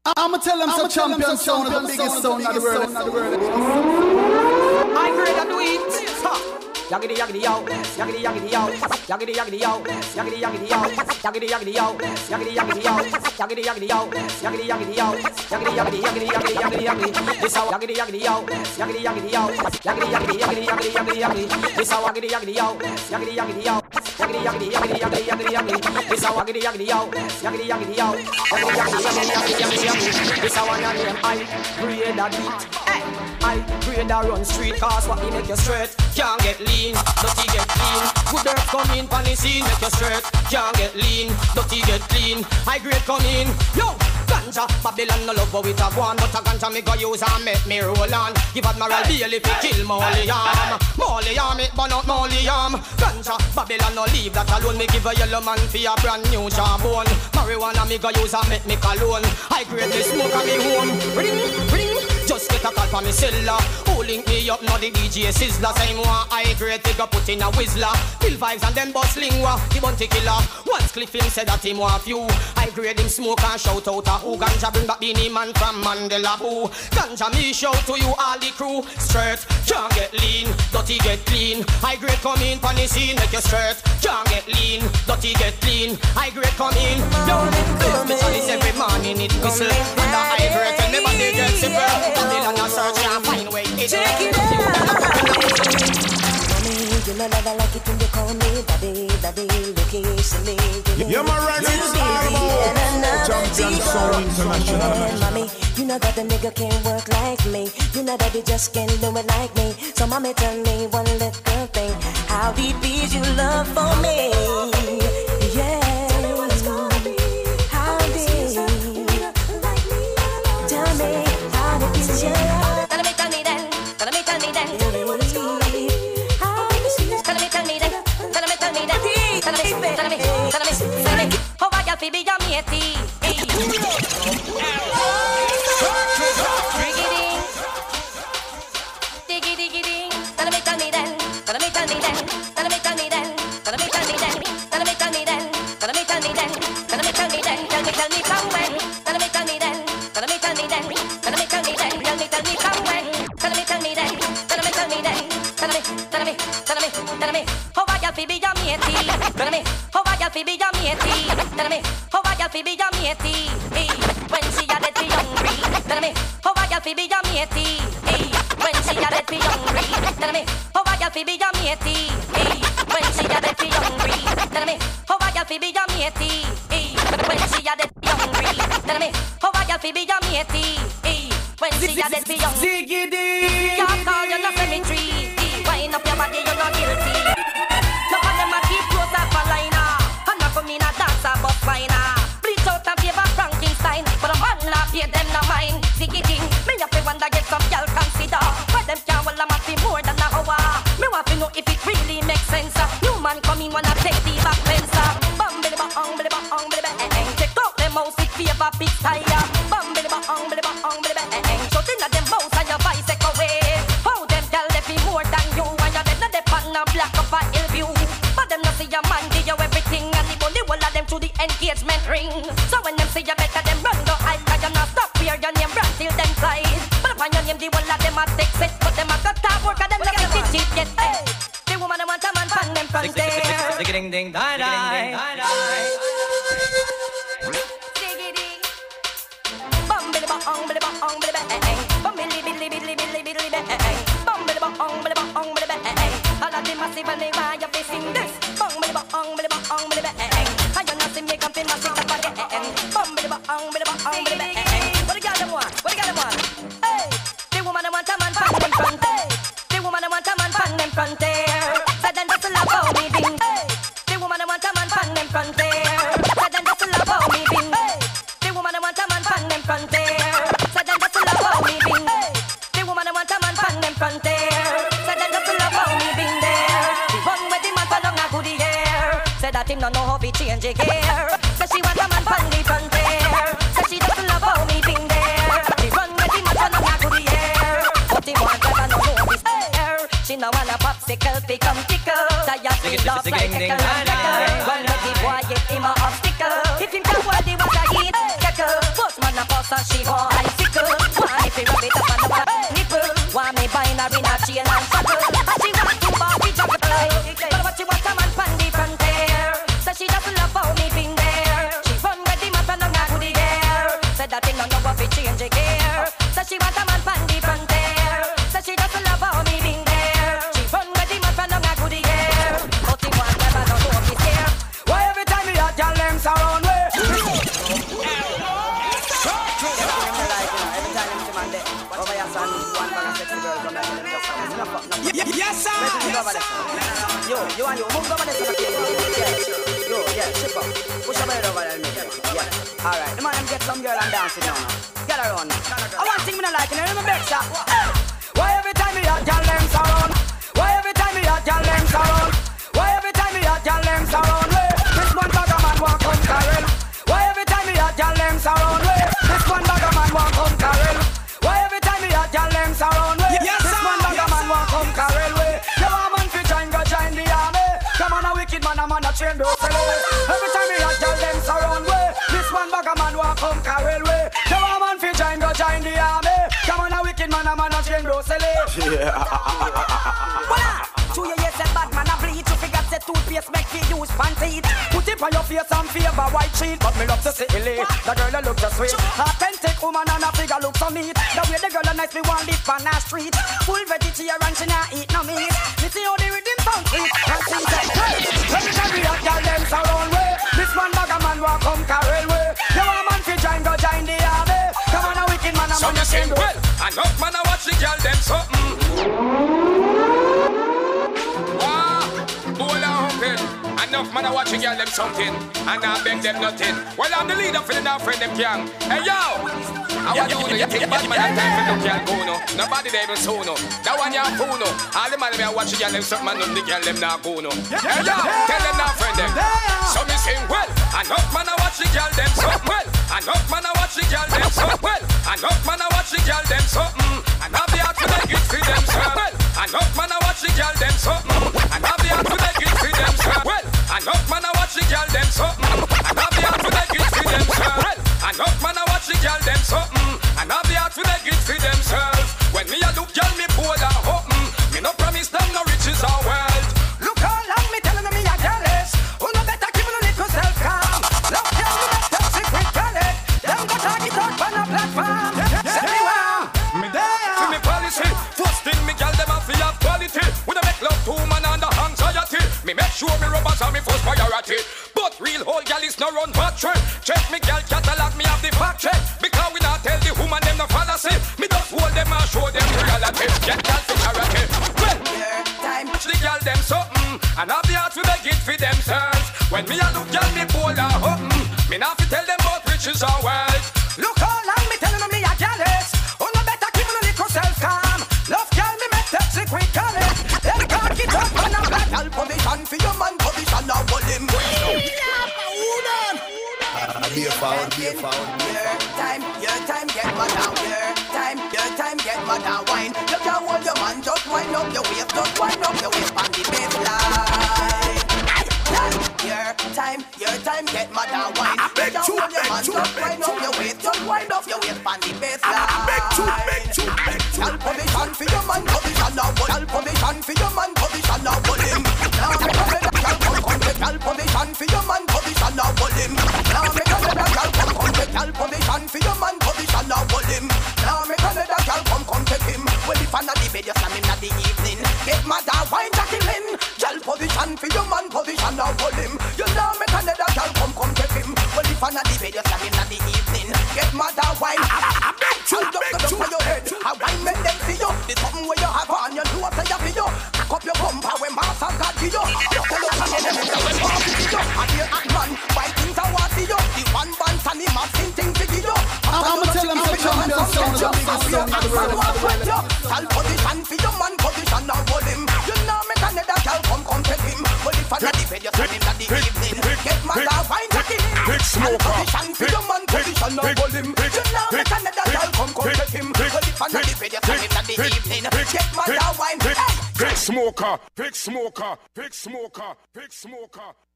I'ma tell them some champion sound is the biggest sound in the world. I heard I do it. Yaggity yaggity yow, yaggity yaggity yow, yaggity yaggity yow, yaggity yaggity yow, yaggity yaggity yow, yaggity yaggity yow, yaggity yaggity yow, yaggity yaggity yow, yaggity yaggity yaggity yaggity yaggity yaggity. This how yaggity yaggity yow, yaggity yaggity yow, yaggity yaggity yaggity yaggity yaggity yaggity. This how yaggity yaggity yow, yaggity yaggity yow, yaggity yaggity yaggity yaggity yaggity yaggity. This how yaggity yaggity yow, yaggity yaggity yow, yaggity yaggity yaggity yaggity yaggity. This how I name I create a beat. I create a run street cause what he make you straight. Can't get lean, dirty get clean. Good earth come in pan the scene, make you straight. Can't get lean, dirty get clean. High grade come in, yo. Ganja, Babylon no love how it a go on, but a ganja me go use and make me roll on. Give Admiral Bailey fi kill Mauliam. Mauliam it burn out Mauliam. Ganja, Babylon no leave that alone. Me give a yellow man fi a brand new jawbone. Marijuana me go use and make me cologne. High grade me smoke and me home. Ring, ring. Just get a call from me cellular. Who link me up now the DJ Sizzler. Same one high grade they go put in a whistler. Kill vibes and then bust lingua. The bounty killer. Once Cliff him said that him want few. High grade him smoke and shout out a who. Ganja bring back Beanie Man from Mandela who. Ganja me shout to you all the crew. Straight, can't get lean, dirty get clean. High grade come in pan the scene, make you straight. Can't get lean, dirty get clean. High grade come in. Yo, me chalice every morning it whistle. And the high grade tell me body get simple. Babylon a search and find way it. Check it out. Mommy, you know that I like it when you call me daddy, daddy. Look easily. You're my running star, champion sound international. Mommy, you know that the nigga can't work like me. You know that he just can't do it like me. So mommy, tell me one little thing. How deep is your love for me? Yeah. How deep? Tell me how deep is your love? Tell me then. Tell me then. Tell me then. How I can be your matey? Diggy. Tell me then. Tell me then. Tell me then. Tell me then. Tell me then. Tell me then. Tell me then. Tell me from when. Tell me then. Tell me then. Tell me then. Tell me from when. Tell me then. Tell me. How I can be your matey? Tell me. How I can be your matey? Tell me. How I can be your matey? When she a dead be hungry. Tell me. How I can be your matey? When she a dead be hungry. Tell me. How I can be your matey? When she a dead be hungry. Tell me. How I can be your matey? When she a dead be hungry. Tell me. How I can be your matey? When she a dead be hungry. Can't call you no cemetery. Wind up your body, you're not guilty. No one them a keep close up a liner. And not come in a dancer but finer. Bleach out and favor Frankenstein. But a man not pay them no mind. Ziggy ding, me have to wonder get some girl consider. Why them can't well I'm happy more than a hour. Me want to know if it really makes sense. New man come in wanna take the back fence. Bum billy bang, billy bang, billy bang. Check out them mouse it favor big tire. Bum billy bang, billy bang. Shut in at them mouse and your bicycle away. How them girl they be more than you. And you're dead na they pan and black up a ill view. But them not see your man give you everything. And the only one of them to the engagement ring. So when them see you better them run go hide. Cause you not stop where your name run till them slide. But upon your name the one of them a take set. But them a got top work and them not get cheap yet. The woman want a man pan them from there. Ding ding die. Bum billy bang, billy bang. Bum billy bang. Bum billy bang, billy bang. All of them massive and they want you facing this. Bum billy bang, billy bang. And you not see me come in massive up again. Bum billy bang. What the girl them want? Hey, the woman want a man pan them front. The woman want a man pan them front there. So then that's a love how me ding. The woman want a man pan them front there. So then that's a love how me ding. The woman want a man pan them front there. So then that's a love how me ding. The woman want a man pan them front there. So then that's a love how me ding there. The one with the man pan on a goodie hair. Said that him don't know how to change a gear. So she want a man pan the front there. So she doesn't love how me ding there. The one with the man pan on a goodie hair. But the one that I don't know is there. She no want a popsicle become tickle. Tired with love like a tickle. One with the boy get him a obstacle. If him can hold the water heat, cackle. Postman a post so she want bicycle. Want me fi rub it up on the back nipple. Want me bind her in a chain and shackle. And she want to Barbie juggle. But what she want a man pan the frontier. So she just love how me been there. She run with the map and don't have the air. Said that thing don't know what fi change the gear. So she want a man pan the frontier. So she just love how me been there. She run with the map and don't have the air. But the one never know how to scare. Why every time me hot girl them surround me? Yes, sir. Yo, you and you move over there, sir. Yo, yeah, ship up. Push your head over there, yeah. All right, the man them get some girl and dance with you now. Get her on. I want thing me not like, you know, remember, sir. Why every time me hot girl them surround? Why every time me hot girl them surround? Why every time me hot girl them surround? This one bugger man want come Carol. Why every time me hot girl them surround? This one bugger man want come Carol. Why every time me hot girl them surround? This one bugger man want come Carol. You want man fi join go join the army. Come on a wicked man a train do sell. Every time me hot girl them surround. This one bugger man want come Carol. You want man fi join go join the army. Come on a wicked man a train do sell. To your yes and bad man a bleach. You forgot the toothpaste make you use panty. Put it on your face and favor white sheet. But me love to see Illy. The girl that look so sweet. Authentic woman and a figure look so neat. The way the girl a nice me want live on the street. Full vegetarian she not eat no meat. You see how the rhythm sound sweet. And sing say hey. Every time we have girl them surround way. This one bugger man want come Carol way. You want man fi join go join the army. Come on a wicked man a man a sing well. Enough man a watch the girl them something. Enough man a watch the girl them something, and I beg them nothing. Well, I'm the leader for the now friend them gang. Hey yo, I want you think bad man and time for no girl go no. Nobody they even so no. That one ya fool no. All the man me a watch the girl them something, and none the girl them not go no. Hey yo, tell them now friend them. So me sing well. Enough man a watch the girl them something well. Enough man a watch the girl them something well. Enough man a watch the girl them something, and I be out to make it for them well. Enough man a watch the girl them something, and I be out to make it for them well. Enough man a watch the girl them something, and I be out to make it for themselves. Enough man a watch the girl them something, and I be out to make it for themselves. When me a look girl me poor and open, me no promise them no riches or wealth. Look how long me telling them me a jealous. Who no better give me no little self calm. Love girl me make them sick with talent. Them go target out on a platform. Say me wow, me there. For me policy, first thing me girl them a feel have quality. When I make love to man under anxiety, me make sure me rubbers are me first priority. But real whole gal is no run battery. Check me gal catalog, me have the fact check. Because we not tell the woman them no fallacy. Me just hold them and show them reality. Get gal to charity. Well, time the gal them something, and have the heart to beg it for themselves. When me a look gal me bold and open, me not fi tell them about riches or wealth. Look how long me telling them me a jealous. Oh no better keep no little self calm. Love gal me make them sick with talent. Them can't get up on a black gal position for your man position now hold him. Be a forward. Your time, get mad down. Your time, get mad down. Wine, you can't hold your man, just wind up your waist, on the baseline. Your time, get mad down. Wine, you can't hold your man, just wind up your waist, on the baseline. Gal position for your man, position now. Gal position for your man, position now. Hold him. Now me come with a gal position for your man, position now. Hold him. Now me come with a gal position for your man, position now. Hold him. Now me come with a gal come take him. Well if I not the bed, you slam him at the evening. Get mad and wine Jackie Lynn. Gal position for your man, position now. Hold him. You know me come with a gal come take him. Well if I not the bed, you slam him at the evening. Get mad and wine. Shoot up the top of your head. I wine men them see you. The something where you have on your know say you feel you. Cock up your bumper when master God give you. You tell us how them when party give you. And here at man, why things are what see you. The one band and him have seen things to give you. I'ma tell them some champion sound, the biggest sound in the world. Gal position for your man, position now hold him. You know me can let that gal come take him. But if I not defend you, send him at the evening. Get mad and wine Jackie Lynn. Gal position for your man, position now hold him. You know me can let that gal come take him. But if I not defend you, send him at the evening. Get mad and wine. Big smoker, big smoker, big smoker, big smoker.